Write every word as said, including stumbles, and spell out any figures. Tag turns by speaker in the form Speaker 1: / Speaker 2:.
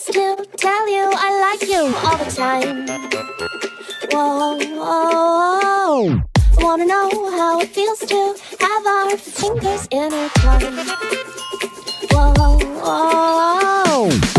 Speaker 1: feels to tell you I like you all the time. Whoa, whoa, whoa. Wanna know how it feels to have our fingers intertwined. Whoa, whoa, whoa.